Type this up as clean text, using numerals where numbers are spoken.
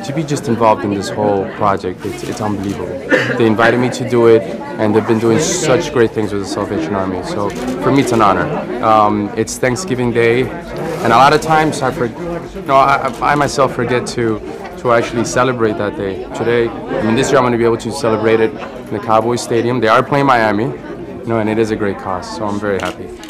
to be just involved in this whole project, it's unbelievable. They invited me to do it, and they've been doing such great things with the Salvation Army. So for me, it's an honor. It's Thanksgiving Day, and a lot of times I myself forget to actually celebrate that day. Today, this year I'm going to be able to celebrate it in the Cowboys Stadium. They are playing Miami, and it is a great cause, so I'm very happy.